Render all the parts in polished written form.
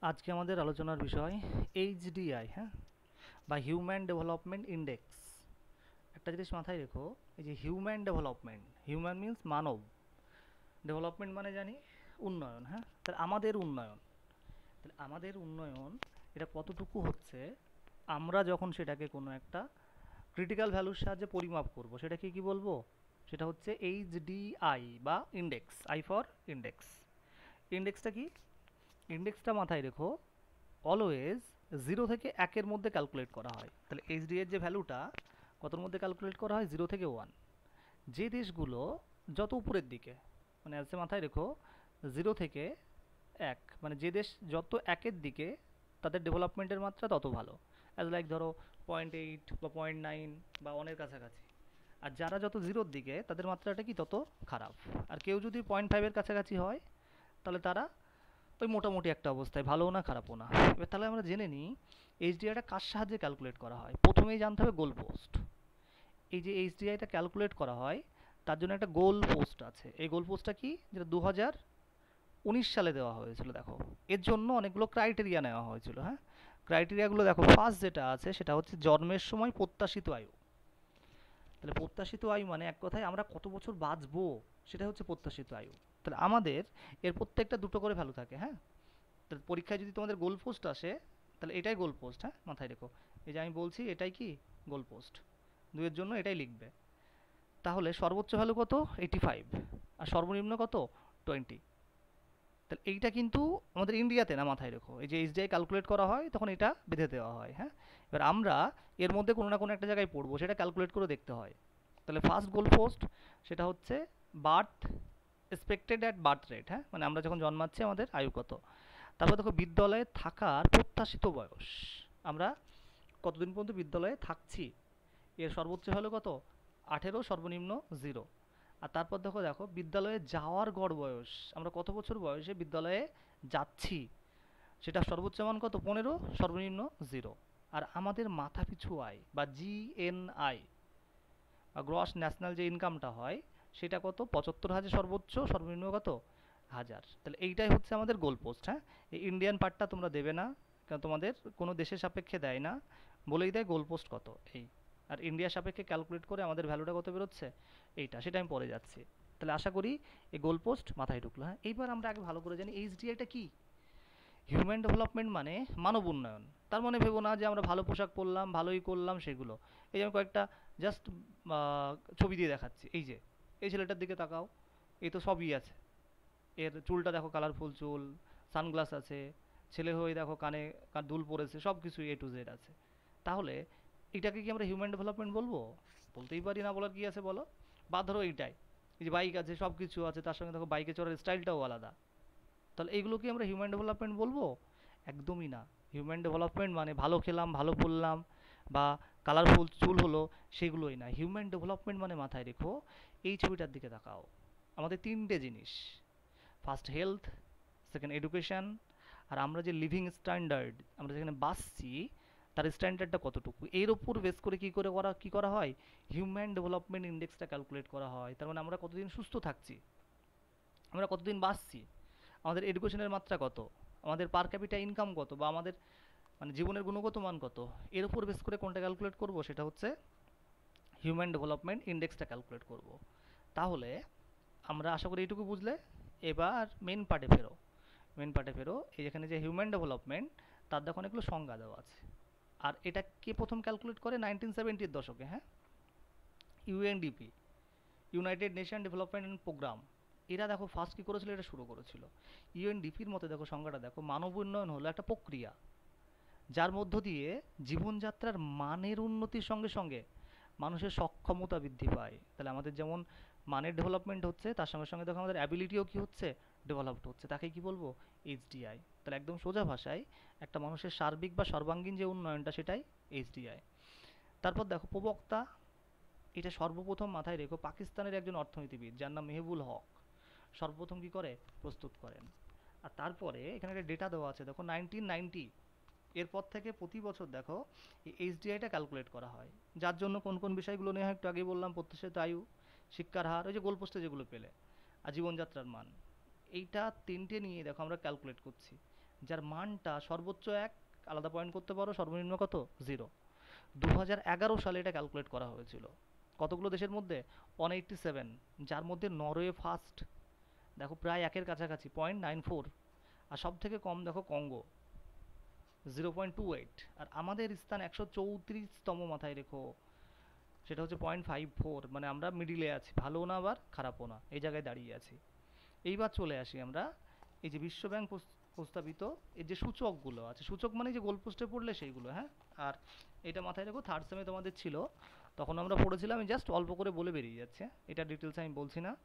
আজকে আমাদের আলোচনার বিষয় এইচডিআই, হ্যাঁ, বা হিউম্যান ডেভেলপমেন্ট ইন্ডেক্স। একটা জিনিস মাথায় রেখো, এই যে হিউম্যান ডেভেলপমেন্ট, হিউম্যান মিন্স মানব, ডেভেলপমেন্ট মানে জানি উন্নয়ন, হ্যাঁ, তাহলে আমাদের উন্নয়ন, তাহলে আমাদের উন্নয়ন এটা কতটুকু হচ্ছে আমরা যখন সেটাকে কোনো একটা ক্রিটিক্যাল ভ্যালুর সাহায্যে পরিমাপ করব সেটাকে কি বলবো? সেটা হচ্ছে এইচডিআই বা ইন্ডেক্স, আই ফর ইন্ডেক্স। ইন্ডেক্সটা কি? ইন্ডেক্সটা মাথায় রেখো অলওয়েজ 0 থেকে 1-এর মধ্যে ক্যালকুলেট করা হয়। তাহলে এইচডি এর যে ভ্যালুটা কতর মধ্যে ক্যালকুলেট করা হয়? 0 থেকে 1। যে দেশগুলো যত উপরের দিকে, মানে আছে মাথায় রেখো 0 থেকে 1, মানে যে দেশ যত একের দিকে তাদের ডেভেলপমেন্টের মাত্রা তত ভালো। অ্যাজ লাইক ধরো 0.8 বা 0.9 বা 1-এর কাছাকাছি। আর যারা যত জিরোর দিকে তাদের মাত্রাটা কি তত খারাপ। আর কেউ যদি 0.5-এর কাছাকাছি হয় তাহলে তারা ওই মোটামুটি একটা অবস্থায়, ভালোও না খারাপও না। এবার তাহলে আমরা জেনে নিই এইচডিআইটা কার সাহায্যে ক্যালকুলেট করা হয়। প্রথমেই জানতে হবে গোল পোস্ট। এই যে এইচডিআইটা ক্যালকুলেট করা হয় তার জন্য একটা গোল পোস্ট আছে। এই গোল পোস্টটা কি? যেটা 2019 সালে দেওয়া হয়েছিল। দেখো, এর জন্য অনেকগুলো ক্রাইটেরিয়া নেওয়া হয়েছিল, হ্যাঁ। ক্রাইটেরিয়াগুলো দেখো, ফার্স্ট যেটা আছে সেটা হচ্ছে জন্মের সময় প্রত্যাশিত আয়ু। তাহলে প্রত্যাশিত আয়ু মানে এক কথায় আমরা কত বছর বাঁচবো, সেটা হচ্ছে প্রত্যাশিত আয়ু। তাহলে আমাদের এর প্রত্যেকটা দুটো করে ভ্যালু থাকে, হ্যাঁ। তাহলে পরীক্ষায় যদি তোমাদের গোল পোস্ট আসে তাহলে এটাই গোল পোস্ট, হ্যাঁ, মাথায় রেখো। এই যে আমি বলছি এটাই কি গোল পোস্ট, দুইয়ের জন্য এটাই লিখবে। তাহলে সর্বোচ্চ ভ্যালু কত? 85। আর সর্বনিম্ন কত? 20। তাহলে এইটা কিন্তু আমাদের ইন্ডিয়াতে না, মাথায় রেখো। এই যে এইচডিআই ক্যালকুলেট করা হয় তখন এটা বেঁধে দেওয়া হয়, হ্যাঁ। এবার আমরা এর মধ্যে কোনো না কোনো একটা জায়গায় পড়বো, সেটা ক্যালকুলেট করে দেখতে হয়। তাহলে ফার্স্ট গোল পোস্ট সেটা হচ্ছে birth expected at birth rate, হ্যাঁ, মানে আমরা যখন জন্মাচ্ছি আমাদের আয়ু কত। তারপর দেখো বিদ্যালয়ে থাকার প্রত্যাশিত বয়স, আমরা কতদিন পর্যন্ত বিদ্যালয়ে থাকছি, এর সর্বোচ্চ হলো কত? 18, সর্বনিম্ন 0। আর তারপর দেখো দেখো বিদ্যালয়ে যাওয়ার গড় বয়স, আমরা কত বছর বয়সে বিদ্যালয়ে যাচ্ছি, সেটা সর্বোচ্চ মান কত? 15, সর্বনিম্ন 0। আর আমাদের মাথাপিছু আয় বা জিএনআই বা গ্রস ন্যাশনাল যে ইনকামটা হয় সেটা কত? 75,000 সর্বোচ্চ, সর্বনিম্ন কত? 1000। তাহলে এইটাই হচ্ছে আমাদের গোল পোস্ট, হ্যাঁ। এই ইন্ডিয়ান পার্টটা তোমরা দেবে না, কারণ তোমাদের কোনো দেশের সাপেক্ষে দেয় না, বলেই দেয় গোল পোস্ট কত এই। আর ইন্ডিয়ার সাপেক্ষে ক্যালকুলেট করে আমাদের ভ্যালুটা কত বেরোচ্ছে এইটা, সেটা আমি পরে যাচ্ছি। তাহলে আশা করি এই গোল পোস্ট মাথায় ঢুকলো, হ্যাঁ। এইবার আমরা আগে ভালো করে জানি এইচডিআইটা কি। হিউম্যান ডেভেলপমেন্ট মানে মানব উন্নয়ন। তার মানে ভেবো না যে আমরা ভালো পোশাক পরলাম, ভালোই করলাম সেগুলো। এই যে আমি কয়েকটা জাস্ট ছবি দিয়ে দেখাচ্ছি। এই যে এই ছেলেটার দিকে তাকাও, এই তো সবই আছে। এর চুলটা দেখো, কালারফুল চুল, সানগ্লাস আছে, ছেলে হয়ে দেখো কানে দুল পরেছে, সব কিছু এ টু জেড আছে। তাহলে এটাকে কি আমরা হিউম্যান ডেভেলপমেন্ট বলবো? বলতেই পারি না, বলার কি আছে বলো। বা ধরো এইটাই, এই যে বাইক আছে, সব কিছু আছে, তার সঙ্গে দেখো বাইকে চড়ার স্টাইলটাও আলাদা। তাহলে এইগুলো কি আমরা হিউম্যান ডেভেলপমেন্ট বলবো? একদমই না। হিউম্যান ডেভেলপমেন্ট মানে ভালো খেলাম, ভালো পড়লাম, বা কালারফুল চুল হলো, সেগুলোই না। হিউম্যান ডেভেলপমেন্ট মানে মাথায় রেখো, এই ছবিটার দিকে তাকাও, আমাদের তিনটে জিনিস: ফার্স্ট হেলথ, সেকেন্ড এডুকেশন, আর আমরা যে লিভিং স্ট্যান্ডার্ড, আমরা যেখানে বাসছি তার স্ট্যান্ডার্ডটা কতটুকু, এর উপর বেস করে কি করা হয়? হিউম্যান ডেভেলপমেন্ট ইন্ডেক্সটা ক্যালকুলেট করা হয়। তার মানে আমরা কতদিন সুস্থ থাকছি, আমরা কতদিন বাঁচছি, আমাদের এডুকেশনের মাত্রা কত, আমাদের পার ক্যাপিটা ইনকাম কত, বা আমাদের মানে জীবনের গুণগত মান কত, এর উপর বেস করে কোনটা ক্যালকুলেট করব? সেটা হচ্ছে হিউম্যান ডেভেলপমেন্ট ইন্ডেক্সটা ক্যালকুলেট করব। তাহলে আমরা আশা করি এইটুকু বুঝলে। এবার মেন পার্টে ফেরো। মেন পার্টে ফেরো, এই যেখানে যে হিউম্যান ডেভেলপমেন্ট, তার দেখো অনেকগুলো সংজ্ঞা দেওয়া আছে। আর এটা কে প্রথম ক্যালকুলেট করে? 1970-এর দশকে, হ্যাঁ। UNDP, United Nation Development and programme, এরা দেখো ফার্স্ট কী করেছিল, এটা শুরু করেছিল। ইউএনডিপির মতে দেখো সংজ্ঞাটা দেখো, মানব উন্নয়ন হলো একটা প্রক্রিয়া যার মধ্য দিয়ে জীবনযাত্রার মানের উন্নতির সঙ্গে সঙ্গে মানুষের সক্ষমতা বৃদ্ধি পায়। তাহলে আমাদের যেমন মানের ডেভেলপমেন্ট হচ্ছে, তার সঙ্গে সঙ্গে দেখো আমাদের অ্যাবিলিটিও কি হচ্ছে? ডেভেলপড হচ্ছে। তাকে কি বলবো? এইচডিআই। তাহলে একদম সোজা ভাষায় একটা মানুষের সার্বিক বা সর্বাঙ্গীন যে উন্নয়নটা, সেটাই এইচডিআই। তারপর দেখো প্রবক্তা, এটা সর্বপ্রথম মাথায় রেখো পাকিস্তানের একজন অর্থনীতিবিদ যার নাম মেহবুল হক সর্বপ্রথম কি করে? প্রস্তুত করেন। আর তারপরে এখানে একটা ডেটা দেওয়া আছে দেখো, 1990, এরপর থেকে প্রতি বছর দেখো এই এইচডিআইটা ক্যালকুলেট করা হয়। যার জন্য কোন কোন বিষয়গুলো নিয়ে একটু আগে বললাম, প্রত্যাশিত আয়ু, শিক্ষার হার, ওই যে গোলপোস্টে যেগুলো পেলে, আর জীবনযাত্রার মান, এইটা তিনটে নিয়ে দেখো আমরা ক্যালকুলেট করছি। যার মানটা সর্বোচ্চ 1, আলাদা পয়েন্ট করতে পারো, সর্বনিম্ন কত, 0। 2011 সালে এটা ক্যালকুলেট করা হয়েছিল। কতগুলো দেশের মধ্যে? 187, যার মধ্যে নরওয়ে ফার্স্ট, দেখো প্রায় একের কাছাকাছি 0.94। আর সব থেকে কম দেখো কঙ্গো, 0.28। আর আমাদের স্থান 134তম, মাথায় রেখো। সেটা হচ্ছে 0.54, মানে আমরা মিডিলে আছি, ভালোও না আবার খারাপও না, এই জায়গায় দাঁড়িয়ে আছি। এইবার চলে আসি আমরা এই যে বিশ্বব্যাংক প্রস্তাবিত এই যে সূচকগুলো আছে, সূচক মানে যে গোলপোস্টে পড়লে সেইগুলো, হ্যাঁ। আর এটা মাথায় রেখো, থার্ড সেমে তোমাদের ছিল, তখন আমরা পড়েছিলাম, আমি জাস্ট অল্প করে বলে বেরিয়ে যাচ্ছে, এটা ডিটেলস আমি বলছি না।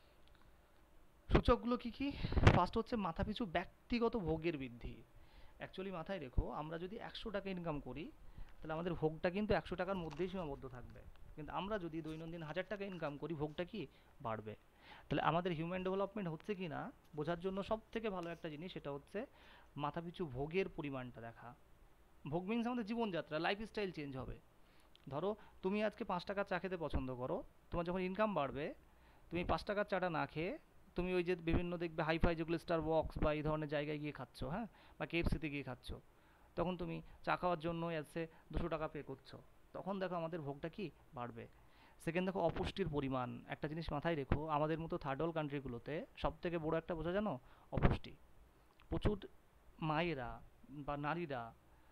সূচকগুলো কি কি? ফার্স্ট হচ্ছে মাথাপিছু ব্যক্তিগত ভোগের বৃদ্ধি। অ্যাকচুয়ালি মাথায় রেখো, আমরা যদি 100 টাকা ইনকাম করি, তাহলে আমাদের ভোগটা কিন্তু 100 টাকার মধ্যেই সীমাবদ্ধ থাকবে। কিন্তু আমরা যদি দৈনন্দিন 1000 টাকা ইনকাম করি, ভোগটা কি বাড়বে। তাহলে আমাদের হিউম্যান ডেভেলপমেন্ট হচ্ছে কি না বোঝার জন্য সব থেকে ভালো একটা জিনিস, সেটা হচ্ছে মাথাপিছু ভোগের পরিমাণটা দেখা। ভোগ মিন্স আমাদের জীবনযাত্রা, লাইফস্টাইল চেঞ্জ হবে। ধরো তুমি আজকে 5 টাকার চা খেতে পছন্দ করো, তোমার যখন ইনকাম বাড়বে, তুমি 5 টাকার চাটা না খেয়ে তুমি ওই যে বিভিন্ন দেখবে হাইফাই যেগুলো স্টার বক্স বা এই ধরনের জায়গায় গিয়ে খাচ্ছ, হ্যাঁ, বা কেএফসিতে গিয়ে খাচ্ছ, তখন তুমি চা খাওয়ার জন্য এসে 200 টাকা পে করছো, তখন দেখো আমাদের ভোগটা কি বাড়বে। সেকেন্ড দেখো অপুষ্টির পরিমাণ, একটা জিনিস মাথায় রেখো, আমাদের মতো থার্ড ওয়ার্ল্ড কান্ট্রিগুলোতে সব থেকে বড় একটা বোঝা জানো, অপুষ্টি। প্রচুর মায়েরা বা নারীরা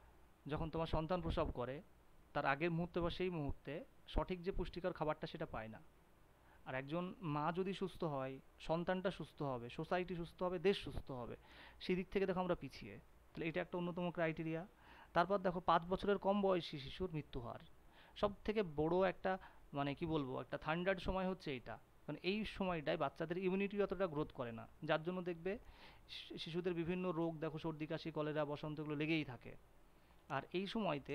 যখন তোমার সন্তান প্রসব করে, তার আগের মুহূর্তে বা সেই মুহূর্তে সঠিক যে পুষ্টিকর খাবারটা সেটা পায় না। আর একজন মা যদি সুস্থ হয়, সন্তানটা সুস্থ হবে, সোসাইটি সুস্থ হবে, দেশ সুস্থ হবে। সেই দিক থেকে দেখো আমরা পিছিয়ে। তাহলে এটা একটা অন্যতম ক্রাইটেরিয়া। তারপর দেখো 5 বছরের কম বয়সী শিশুর মৃত্যু হার, সব থেকে বড় একটা, মানে কি বলবো, একটা থান্ডার্ড সময় হচ্ছে এইটা। মানে এই সময়টায় বাচ্চাদের ইমিউনিটি অতটা গ্রোথ করে না, যার জন্য দেখবে শিশুদের বিভিন্ন রোগ দেখো, সর্দি কাশি কলেরা বসন্ত এগুলো লেগেই থাকে। আর এই সময়তে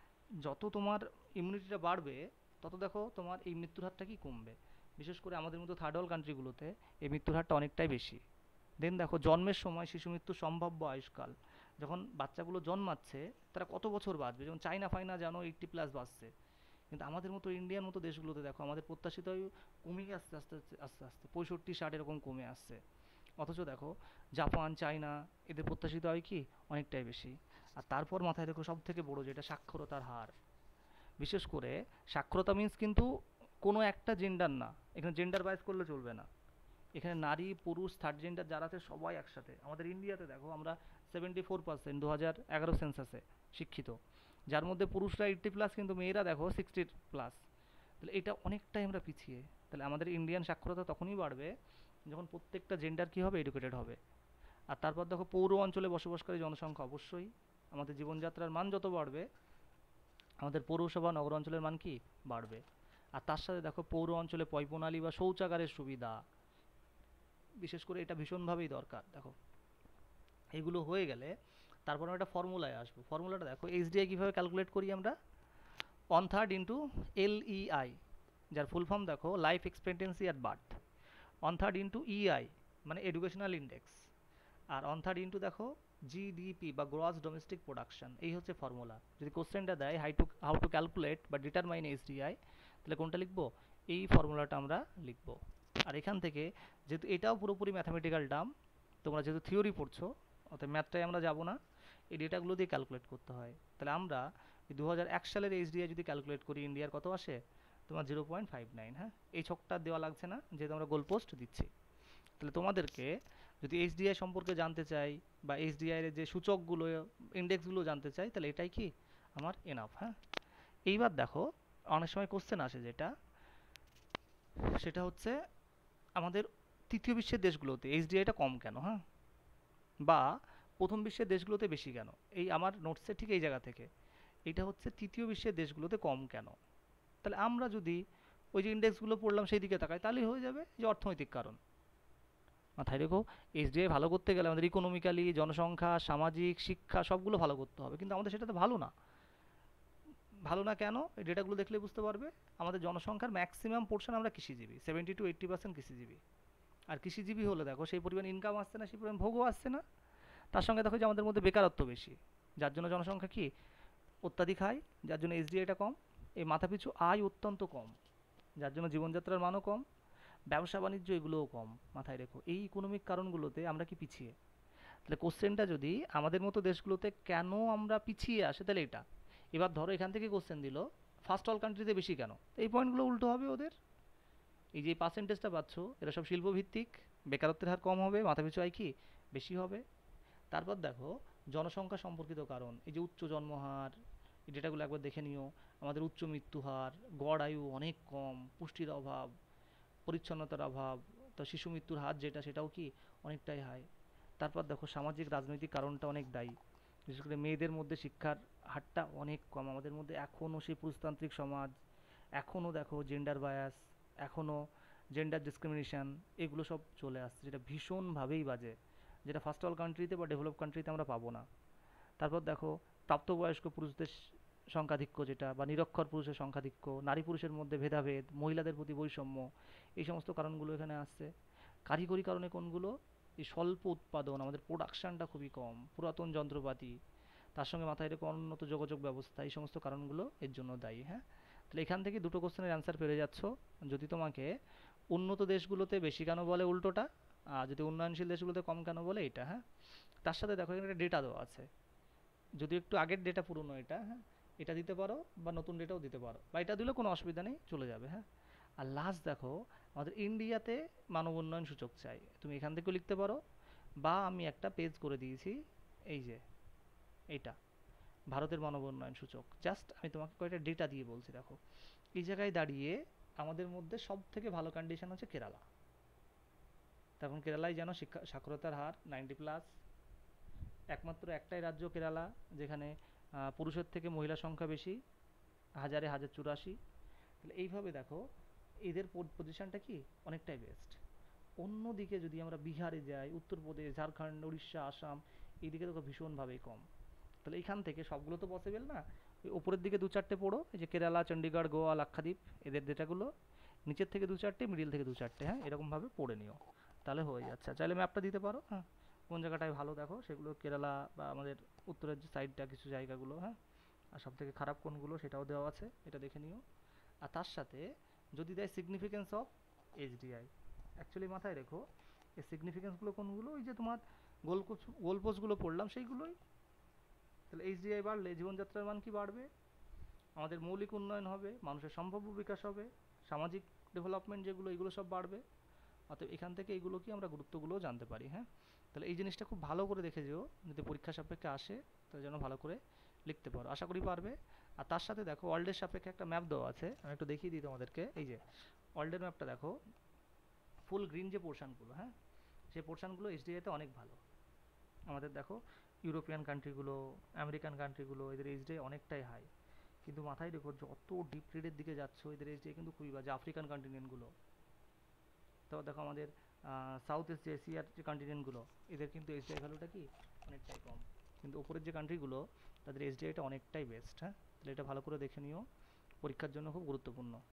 যত তোমার ইমিউনিটিটা বাড়বে, তত দেখো তোমার এই মৃত্যুর হারটা কি কমবে। বিশেষ করে আমাদের মতো থার্ড ওয়ার্ল্ড কান্ট্রিগুলোতে এই মৃত্যুর হারটা অনেকটাই বেশি। দেন দেখো জন্মের সময় শিশু মৃত্যুর সম্ভাব্য আয়ুষ্কাল, যখন বাচ্চাগুলো জন্মাচ্ছে তারা কত বছর বাঁচবে, যেমন চাইনা ফাইনা জানো 80+ বাঁচছে। কিন্তু আমাদের মতো ইন্ডিয়ার মতো দেশগুলোতে দেখো আমাদের প্রত্যাশিত আয়ু কমে আস্তে আস্তে আস্তে আস্তে 65-60 এরকম কমে আসছে। অথচ দেখো জাপান চায়না, এদের প্রত্যাশিত আয় কি অনেকটাই বেশি। আর তারপর মাথায় রেখো সব থেকে বড় যেটা, সাক্ষরতার হার। বিশেষ করে সাক্ষরতা মিন্স কিন্তু কোনো একটা জেন্ডার না, এখানে জেন্ডার বাইস করলে চলবে না। এখানে নারী পুরুষ থার্ড জেন্ডার যারা আছে সবাই একসাথে। আমাদের ইন্ডিয়াতে দেখো আমরা 74% 2011 সেন্সাসে শিক্ষিত, যার মধ্যে পুরুষরা 80+, কিন্তু মেয়েরা দেখো 60+। তাহলে এটা অনেকটাই আমরা পিছিয়ে। তাহলে আমাদের ইন্ডিয়ান সাক্ষরতা তখনই বাড়বে যখন প্রত্যেকটা জেন্ডার কী হবে, এডুকেটেড হবে। আর তারপর দেখো পৌর অঞ্চলে বসবাসকারী জনসংখ্যা, অবশ্যই আমাদের জীবনযাত্রার মান যত বাড়বে, আমাদের পৌরসভা নগর অঞ্চলের মান কি বাড়বে। আর তার সাথে দেখো পৌর অঞ্চলে পয়ঃপ্রণালী বা শৌচাগারের সুবিধা, বিশেষ করে এটা ভীষণভাবেই দরকার। দেখো এগুলো হয়ে গেলে তারপর আমরা একটা ফর্মুলায় আসবো। ফর্মুলাটা দেখো, এইচডিআই কীভাবে ক্যালকুলেট করি আমরা, 1/3 ইন্টু এলইআই, যার ফুল ফর্ম দেখো life expectancy at birth. 1/3 into EI মানে এডুকেশনাল ইন্ডেক্স। আর 1/3 ইন্টু দেখো জিডিপি বা গ্রস ডোমেস্টিক প্রোডাকশন। এই হচ্ছে ফর্মুলা। যদি কোশ্চেনটা দেয় হাউ টু ক্যালকুলেট বা ডিটারমাইন এইচডিআই, তাহলে কোনটা লিখবো, এই ফর্মুলাটা আমরা লিখবো। আর এখান থেকে যেহেতু এটাও পুরোপুরি ম্যাথামেটিক্যাল টার্ম, তোমরা যেহেতু থিওরি পড়ছো, অর্থাৎ ম্যাথটাই আমরা যাবো না, এই ডেটাগুলো দিয়ে ক্যালকুলেট করতে হয়। তাহলে আমরা 2001 সালের এইচডিআই যদি ক্যালকুলেট করি, ইন্ডিয়ার কত আসে তোমার 0.59। হ্যাঁ, এই ছকটা দেওয়া লাগছে না, যেহেতু আমরা গোল পোস্ট দিচ্ছি। তাহলে তোমাদেরকে যদি এইচডিআই সম্পর্কে জানতে চাই বা এইচডিআই এর যে সূচকগুলো ইন্ডেক্সগুলো জানতে চাই, তাহলে এটাই কি আমার এনাফ। হ্যাঁ, এইবার দেখো অনেক সময় কোশ্চেন আসে যেটা, সেটা হচ্ছে আমাদের তৃতীয় বিশ্বের দেশগুলোতে এইচডিআইটা কম কেন, হ্যাঁ, বা প্রথম বিশ্বের দেশগুলোতে বেশি কেন। এই আমার নোটসে ঠিক এই জায়গা থেকে এটা হচ্ছে তৃতীয় বিশ্বের দেশগুলোতে কম কেন। তাহলে আমরা যদি ওই যে ইন্ডেক্সগুলো পড়লাম সেই দিকে তাকাই, তাহলেই হয়ে যাবে যে অর্থনৈতিক কারণ। মাথায় রেখো, এইচডিআই ভালো করতে গেলে আমাদের ইকোনমিক্যালি, জনসংখ্যা, সামাজিক, শিক্ষা সবগুলো ভালো করতে হবে, কিন্তু আমাদের সেটাতে ভালো না। ভালো না কেন, এই ডেটাগুলো দেখলে বুঝতে পারবে। আমাদের জনসংখ্যার ম্যাক্সিমাম পোর্শন আমরা কৃষিজীবী, 70-80% কৃষিজীবী। আর কৃষিজীবী হলে দেখো সেই পরিমাণ ইনকাম আসছে না, সেই পরিমাণ ভোগও আসছে না। তার সঙ্গে দেখো যে আমাদের মধ্যে বেকারত্ব বেশি, যার জন্য জনসংখ্যা কি অত্যাধিক হাই, যার জন্য এইচডিআইটা কম। এই মাথাপিছু আয় অত্যন্ত কম, যার জন্য জীবনযাত্রার মানও কম, ব্যবসা বাণিজ্য এগুলোও কম। মাথায় রেখো এই ইকোনমিক কারণগুলোতে আমরা কি পিছিয়ে। তাহলে কোশ্চেনটা যদি আমাদের মতো দেশগুলোতে কেন আমরা পিছিয়ে আসে তাহলে এটা। এবার ধরো এখান থেকে কোশ্চেন দিল ফার্স্ট ওয়ার্ল্ড কান্ট্রিতে বেশি কেন, এই পয়েন্টগুলো উল্টো হবে ওদের। এই যে পার্সেন্টেজটা পাচ্ছ, এরা সব শিল্পভিত্তিক, বেকারত্বের হার কম হবে, মাথাপিছু আয় কি বেশি হবে। তারপর দেখো জনসংখ্যা সম্পর্কিত কারণ, এই যে উচ্চ জন্মহার, এই ডেটাগুলো একবার দেখে নিও। আমাদের উচ্চ মৃত্যু হার, গড় আয়ু অনেক কম, পুষ্টির অভাব, পরিচ্ছন্নতার অভাব, তো শিশু মৃত্যুর হার যেটা সেটাও কি অনেকটাই হাই। তারপর দেখো সামাজিক রাজনৈতিক কারণটা অনেক দায়ী, বিশেষ করে মেয়েদের মধ্যে শিক্ষার হারটা অনেক কম আমাদের মধ্যে, এখনও সেই পুরুষতান্ত্রিক সমাজ, এখনও দেখো জেন্ডার বায়াস, এখনও জেন্ডার ডিসক্রিমিনেশন, এগুলো সব চলে আসছে, যেটা ভীষণভাবেই বাজে, যেটা ফার্স্ট ওয়ার্ল্ড কান্ট্রিতে বা ডেভেলপ কান্ট্রিতে আমরা পাবো না। তারপর দেখো প্রাপ্তবয়স্ক পুরুষদের সংখ্যাধিক্য যেটা, বা নিরক্ষর পুরুষের সংখ্যাধিক্য, নারী পুরুষের মধ্যে ভেদাভেদ, মহিলাদের প্রতি বৈষম্য, এই সমস্ত কারণগুলো এখানে আসছে। কারিগরি কারণে কোনগুলো, এই স্বল্প উৎপাদন, আমাদের প্রোডাকশানটা খুবই কম, পুরাতন যন্ত্রপাতি, তার সঙ্গে মাথায় রেখে অনুন্নত যোগাযোগ ব্যবস্থা, এই সমস্ত কারণগুলো এর জন্য দায়ী। হ্যাঁ, তাহলে এখান থেকে দুটো কোশ্চেনের অ্যান্সার পেরে যাচ্ছ। যদি তোমাকে উন্নত দেশগুলোতে বেশি কেন বলে উল্টোটা, আর যদি উন্নয়নশীল দেশগুলোতে কম কেন বলে এটা। হ্যাঁ, তার সাথে দেখো এখানে একটা ডেটা দেওয়া আছে, যদি একটু আগের ডেটা পুরনো এটা, হ্যাঁ, এটা দিতে পারো বা নতুন ডেটাও দিতে পারো, বা এটা দিলেও কোনো অসুবিধা নেই, চলে যাবে। হ্যাঁ, আর লাস্ট দেখো আমাদের ইন্ডিয়াতে মানব উন্নয়ন সূচক চাই, তুমি এখান থেকেও লিখতে পারো, বা আমি একটা পেজ করে দিয়েছি, এই যে এইটা ভারতের মানব উন্নয়ন সূচক, জাস্ট আমি তোমাকে কয়েকটা ডেটা দিয়ে বলছি। দেখো এই জায়গায় দাঁড়িয়ে আমাদের মধ্যে সব থেকে ভালো কন্ডিশন হচ্ছে কেরালা। তখন কেরালায় যেন শিক্ষা সাক্ষরতার হার 90+, একমাত্র একটাই রাজ্য কেরালা যেখানে পুরুষের থেকে মহিলা সংখ্যা বেশি, হাজারে 1084। তাহলে এইভাবে দেখো এদের পজিশনটা কি অনেকটাই বেস্ট। অন্যদিকে যদি আমরা বিহারে যাই, উত্তরপ্রদেশ, ঝাড়খণ্ড, উড়িষ্যা, আসাম, এইদিকে দেখো ভীষণভাবেই কম। তাহলে এইখান থেকে সবগুলো তো পসিবল না, ওই ওপরের দিকে দু চারটে পড়ো, এই যে কেরালা, চণ্ডীগড়, গোয়া, লাক্ষাদ্বীপ, এদের ডেটাগুলো, নিচের থেকে দু চারটে, মিডিল থেকে দু চারটে, হ্যাঁ এরকমভাবে পড়ে নিও, তাহলে হয়ে যাচ্ছে। চাইলে ম্যাপটা দিতে পারো, হ্যাঁ কোন জায়গাটায় ভালো দেখো সেগুলো, কেরালা বা আমাদের উত্তরের যে সাইডটা কিছু জায়গাগুলো, হ্যাঁ, আর সব থেকে খারাপ কোনগুলো সেটাও দেওয়া আছে, এটা দেখে নিও। আর তার সাথে যদি দেয় সিগনিফিকেন্স অফ এইচডিআই, অ্যাকচুয়ালি মাথায় রেখো এই সিগনিফিকেন্সগুলো কোনগুলো, ওই যে তোমার গোলপোস্টগুলো পড়লাম সেইগুলোই। তাহলে এইচডিআই বাড়লে জীবনযাত্রার মান কি বাড়বে, আমাদের মৌলিক উন্নয়ন হবে, মানুষের সম্ভাব্য বিকাশ হবে, সামাজিক ডেভেলপমেন্ট যেগুলো এগুলো সব বাড়বে। অতএব এখান থেকে এইগুলো কি আমরা গুরুত্বগুলোও জানতে পারি। হ্যাঁ, তাহলে এই জিনিসটা খুব ভালো করে দেখে যেও, যদি পরীক্ষা সাপেক্ষে আসে তাহলে যেন ভালো করে লিখতে পারো, আশা করি পারবে। আর তার সাথে দেখো ওয়ার্ল্ডের সাপেক্ষে একটা ম্যাপ দেওয়া আছে, আমি একটু দেখিয়ে দিই তোমাদেরকে। এই যে ওয়ার্ল্ডের ম্যাপটা দেখো, ফুল গ্রিন যে পোর্শনগুলো, হ্যাঁ সেই পোর্শনগুলো এইচডিআইতে অনেক ভালো। আমাদের দেখো ইউরোপিয়ান কান্ট্রিগুলো, আমেরিকান কান্ট্রিগুলো, এদের এইচডিআই অনেকটাই হাই, কিন্তু মাথায় রেখো যত ডিপ ট্রেডের দিকে যাচ্ছ এদের এইচডিআই কিন্তু খুবই বাজে। আফ্রিকান কন্টিনেন্টগুলো, তারপর দেখো আমাদের সাউথ ইস্ট এশিয়ার যে কন্টিনেন্টগুলো, এদের কিন্তু এইচডিআই ভ্যালুটা কি অনেকটাই কম, কিন্তু ওপরের যে কান্ট্রিগুলো তাদের এইচডিআইটা অনেকটাই বেস্ট। হ্যাঁ, তাহলে এটা ভালো করে দেখে নিও, পরীক্ষার জন্য খুব গুরুত্বপূর্ণ।